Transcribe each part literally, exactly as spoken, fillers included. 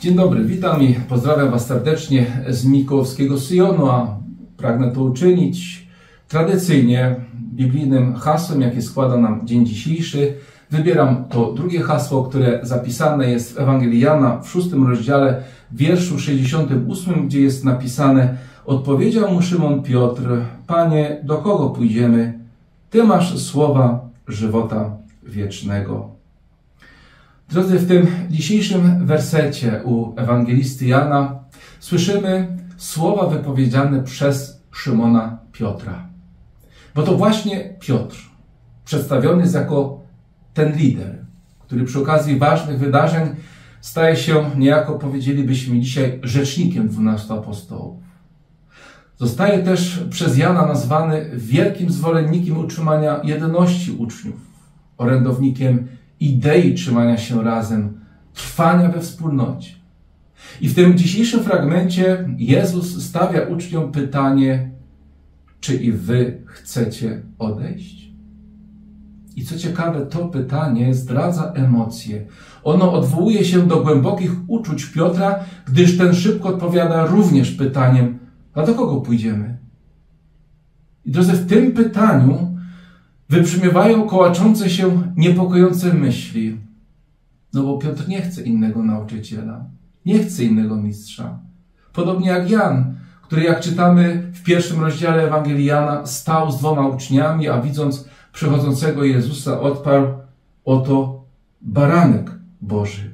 Dzień dobry, witam i pozdrawiam Was serdecznie z Mikołowskiego Syjonu, a pragnę to uczynić tradycyjnie biblijnym hasłem, jakie składa nam dzień dzisiejszy. Wybieram to drugie hasło, które zapisane jest w Ewangelii Jana w szóstym rozdziale, w wierszu sześćdziesiątym ósmym, gdzie jest napisane: odpowiedział mu Szymon Piotr: Panie, do kogo pójdziemy? Ty masz słowa żywota wiecznego. Drodzy, w tym dzisiejszym wersecie u ewangelisty Jana słyszymy słowa wypowiedziane przez Szymona Piotra. Bo to właśnie Piotr przedstawiony jest jako ten lider, który przy okazji ważnych wydarzeń staje się niejako, powiedzielibyśmy dzisiaj, rzecznikiem dwunastu apostołów. Zostaje też przez Jana nazwany wielkim zwolennikiem utrzymania jedności uczniów, orędownikiem idei trzymania się razem, trwania we wspólnocie. I w tym dzisiejszym fragmencie Jezus stawia uczniom pytanie: czy i wy chcecie odejść? I co ciekawe, to pytanie zdradza emocje. Ono odwołuje się do głębokich uczuć Piotra, gdyż ten szybko odpowiada również pytaniem: a do kogo pójdziemy? I drodzy, w tym pytaniu wybrzmiewają kołaczące się niepokojące myśli. No bo Piotr nie chce innego nauczyciela, nie chce innego mistrza. Podobnie jak Jan, który, jak czytamy w pierwszym rozdziale Ewangelii Jana, stał z dwoma uczniami, a widząc przychodzącego Jezusa odparł: oto baranek Boży.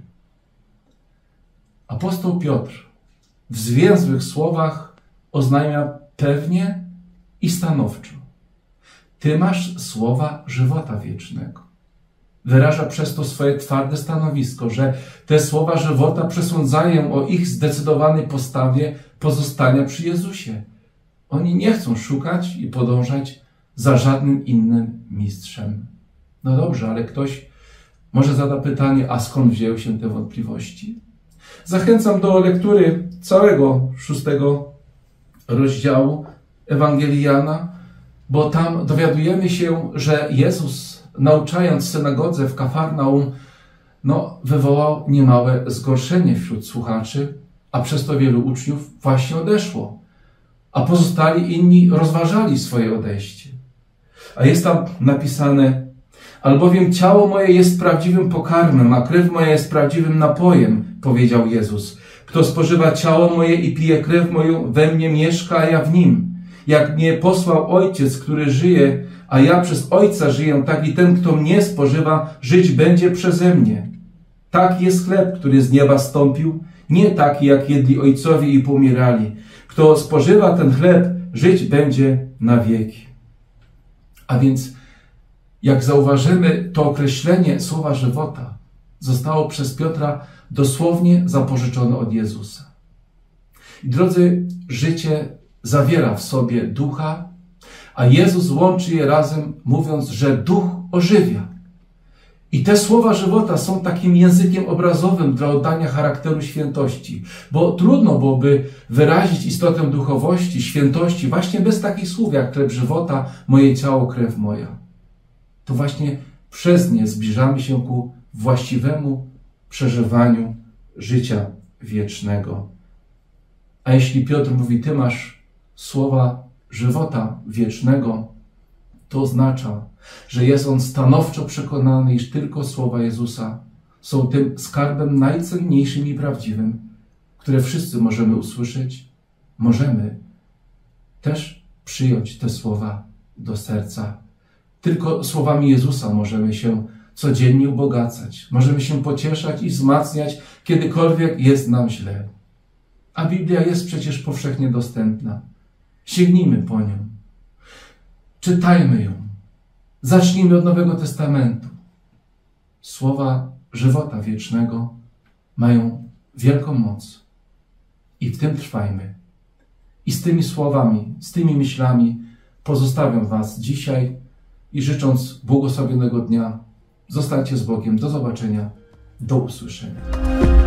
Apostoł Piotr w zwięzłych słowach oznajmia pewnie i stanowczo: Ty masz słowa żywota wiecznego. Wyraża przez to swoje twarde stanowisko, że te słowa żywota przesądzają o ich zdecydowanej postawie pozostania przy Jezusie. Oni nie chcą szukać i podążać za żadnym innym mistrzem. No dobrze, ale ktoś może zada pytanie: a skąd wzięły się te wątpliwości? Zachęcam do lektury całego szóstego rozdziału Ewangelii Jana, bo tam dowiadujemy się, że Jezus, nauczając w synagodze w Kafarnaum, no, wywołał niemałe zgorszenie wśród słuchaczy, a przez to wielu uczniów właśnie odeszło, a pozostali inni rozważali swoje odejście. A jest tam napisane: albowiem ciało moje jest prawdziwym pokarmem, a krew moja jest prawdziwym napojem, powiedział Jezus. Kto spożywa ciało moje i pije krew moją, we mnie mieszka, a ja w nim. Jak mnie posłał Ojciec, który żyje, a ja przez Ojca żyję, tak i ten, kto mnie spożywa, żyć będzie przeze mnie. Taki jest chleb, który z nieba stąpił, nie taki, jak jedli ojcowie i pomierali. Kto spożywa ten chleb, żyć będzie na wieki. A więc, jak zauważymy, to określenie słowa żywota zostało przez Piotra dosłownie zapożyczone od Jezusa. I drodzy, życie zawiera w sobie ducha, a Jezus łączy je razem, mówiąc, że duch ożywia. I te słowa żywota są takim językiem obrazowym dla oddania charakteru świętości, bo trudno byłoby wyrazić istotę duchowości, świętości właśnie bez takich słów jak chleb żywota, moje ciało, krew moja. To właśnie przez nie zbliżamy się ku właściwemu przeżywaniu życia wiecznego. A jeśli Piotr mówi: ty masz słowa żywota wiecznego, to oznacza, że jest on stanowczo przekonany, iż tylko słowa Jezusa są tym skarbem najcenniejszym i prawdziwym, które wszyscy możemy usłyszeć. Możemy też przyjąć te słowa do serca. Tylko słowami Jezusa możemy się codziennie ubogacać, możemy się pocieszać i wzmacniać, kiedykolwiek jest nam źle. A Biblia jest przecież powszechnie dostępna. Sięgnijmy po nią. Czytajmy ją. Zacznijmy od Nowego Testamentu. Słowa żywota wiecznego mają wielką moc. I w tym trwajmy. I z tymi słowami, z tymi myślami pozostawiam Was dzisiaj i życząc błogosławionego dnia, zostańcie z Bogiem. Do zobaczenia. Do usłyszenia.